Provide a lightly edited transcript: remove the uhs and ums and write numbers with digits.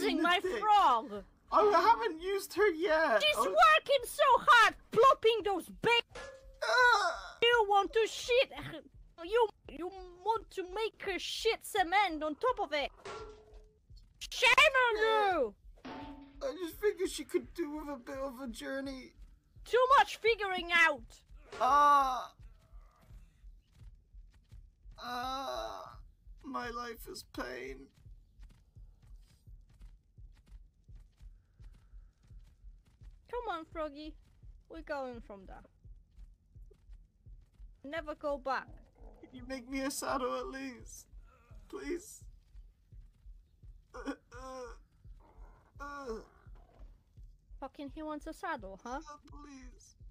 using my frog. I haven't used her yet. She's working so hard, plopping those big. You want to shit. You want to make her shit cement on top of it. Shame on you! I just figured she could do with a bit of a journey. Too much figuring out. My life is pain. Come on, Froggy. We're going from there. Never go back. Can you make me a saddle at least? Please? Fucking he wants a saddle, huh? Please.